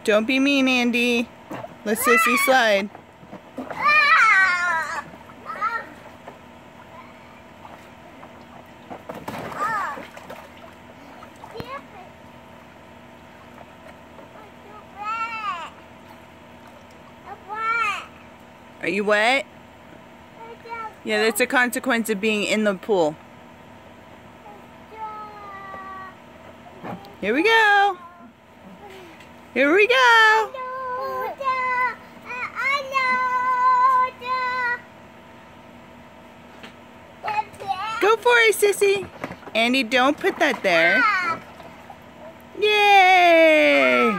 Don't be mean, Andy. Let Sissy slide. Are you wet? Yeah, that's a consequence of being in the pool. Here we go. Here we go. Go for it, Sissy. Andy, don't put that there. Yay!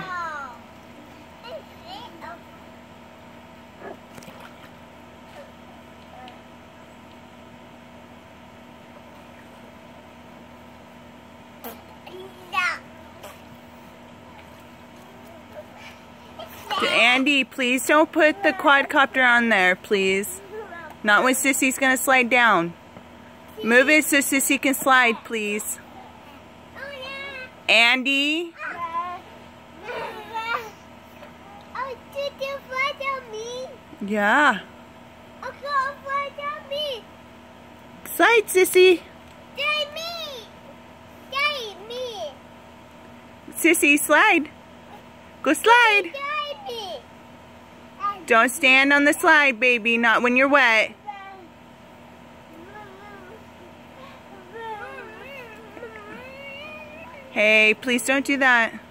Andy, please don't put the quadcopter on there, please. Not when Sissy's gonna slide down. Move it so Sissy can slide, please. Andy? Yeah. Slide, Sissy. Sissy, slide. Go slide. Don't stand on the slide, baby. Not when you're wet. Hey, please don't do that.